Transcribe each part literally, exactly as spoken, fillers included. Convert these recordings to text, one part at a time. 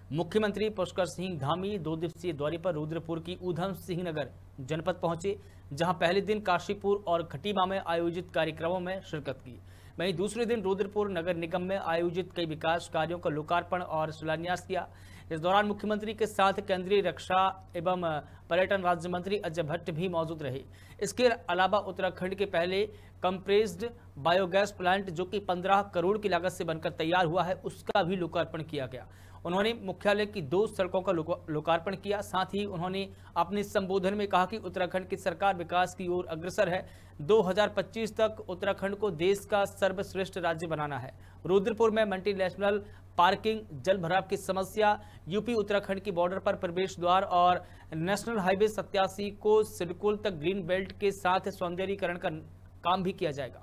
मुख्यमंत्री पुष्कर सिंह धामी दो दिवसीय दौरे पर रुद्रपुर की ऊधम सिंह नगर जनपद पहुंचे, जहां पहले दिन काशीपुर और खटीमा में आयोजित कार्यक्रमों में शिरकत की। वहीं दूसरे दिन रुद्रपुर नगर निगम में आयोजित कई विकास कार्यों का लोकार्पण और शिलान्यास किया। इस दौरान मुख्यमंत्री के साथ केंद्रीय रक्षा एवं पर्यटन राज्य मंत्री अजय भट्ट भी मौजूद रहे। इसके अलावा उत्तराखंड के पहले कंप्रेस्ड बायोगैस प्लांट जो कि पंद्रह करोड़ की लागत से बनकर तैयार हुआ है, उसका भी लोकार्पण किया गया। उन्होंने मुख्यालय की दो सड़कों का लोकार्पण किया। साथ ही उन्होंने अपने संबोधन में कहा कि उत्तराखंड की सरकार विकास की ओर अग्रसर है। दो हज़ार पच्चीस तक उत्तराखंड को देश का सर्वश्रेष्ठ राज्य बनाना है। रुद्रपुर में मल्टीनेशनल पार्किंग, जल भराव की समस्या, यूपी उत्तराखंड की बॉर्डर पर प्रवेश द्वार और नेशनल हाईवे सत्तासी को सिडकुल तक ग्रीन बेल्ट के साथ सौंदर्यीकरण का काम भी किया जाएगा।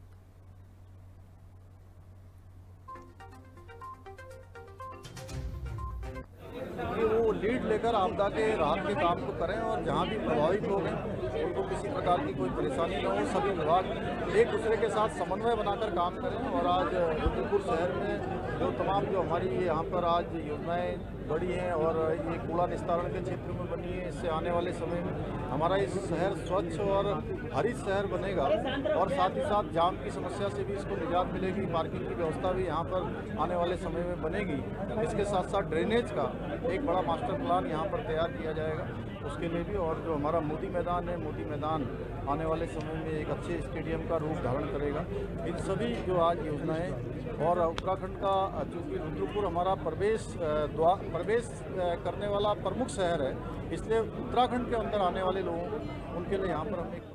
वो लीड लेकर आपदा के राहत के काम को करें और जहां भी प्रभावित लोग हैं उनको किसी प्रकार की कोई परेशानी न हो। सभी विभाग एक दूसरे के साथ समन्वय बनाकर काम करें। और आज रुद्रपुर शहर में जो तमाम जो हमारी यहाँ पर आज योजनाएं बड़ी हैं और ये कूड़ा निस्तारण के क्षेत्र में बनी है, इससे आने वाले समय में हमारा इस शहर स्वच्छ और हरित शहर बनेगा। और साथ ही साथ जाम की समस्या से भी इसको निजात मिलेगी। पार्किंग की व्यवस्था भी यहाँ पर आने वाले समय में बनेगी। इसके साथ साथ ड्रेनेज का एक बड़ा मास्टर प्लान यहाँ पर तैयार किया जाएगा उसके लिए भी। और जो हमारा मोदी मैदान है, मोदी मैदान आने वाले समय में एक अच्छे स्टेडियम का रूप धारण करेगा। इन सभी जो आज योजनाएं और उत्तराखंड का चूँकि रुद्रपुर हमारा प्रवेश द्वार प्रवेश करने वाला प्रमुख शहर है, इसलिए उत्तराखंड के अंदर आने वाले लोगों को उनके लिए यहाँ पर हम एक